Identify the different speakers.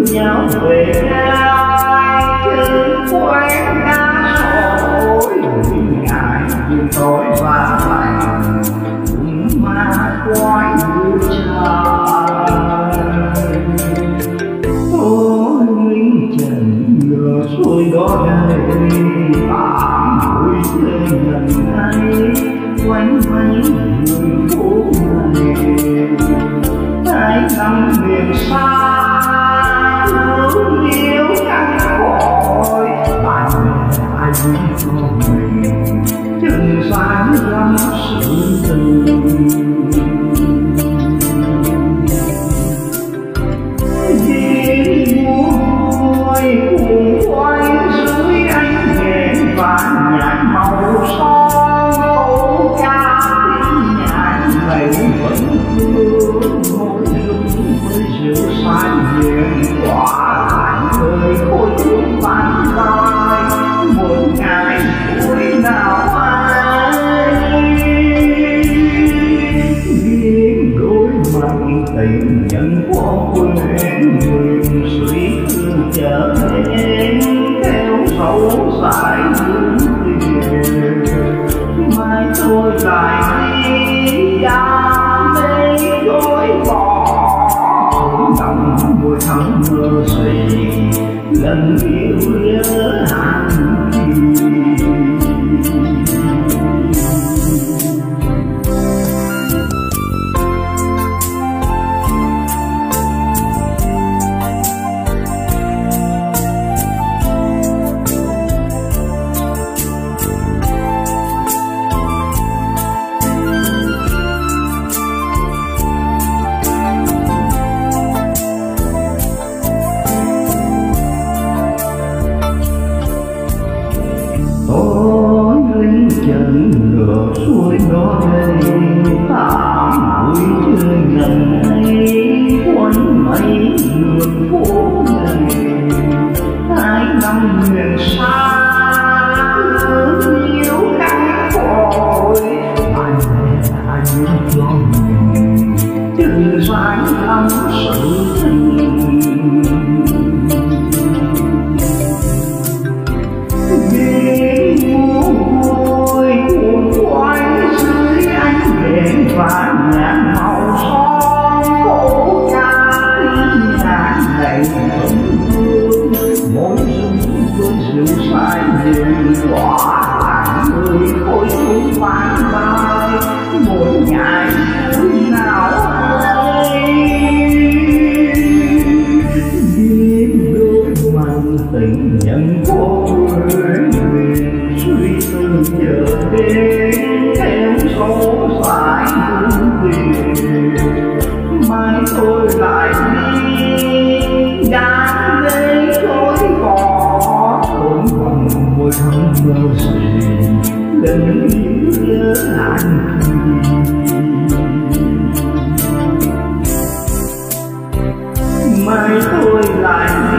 Speaker 1: nhau về ai chân quen đã rồi ngại nhưng tôi và lành cũng ma quái như trời. Ôi nguyên trần ngược xuôi đó đây tạm vui chơi lần ấy quanh mấy người phố này hai năm miền xa yêu căng cõi bạn bè ai biết con mình chừng sáng lắm sự tình cuồng quay dưới ánh đèn vàng nhạt màu son câu ca tiếng nhạc này vẫn vương môi rung với rượu say hiền tỏa lại người khôi hương vang vai một ngày vui nào ai biết đôi mặt tình nhân của quên người suy thương chờ đến theo sâu dài hướng tiền mai tôi lại đi đam mê đôi bỏ lòng mùi thắm mơ gì lần yêu nhớ hàng chân ngược xuôi đó đây tạm vui chơi lần ấy quanh mấy đường phố này hai năm miền xa yêu căng cõi bạn bè ai biết cho mình chừng sáng lắm sự tình vàng nhạt màu son cổ ca tiếng nhạc này vẫn vương môi rung với rượu say hiền tỏa lại người khôi hương vang vai một ngày vui nào ấy biết đôi mang tình nhân của quên huyền suy tư chờ đến theo số dài mai tôi lại đi đam mê chối bỏ thổn vòng môi thắm mơ gì lần yêu nhớ anh mai tôi lại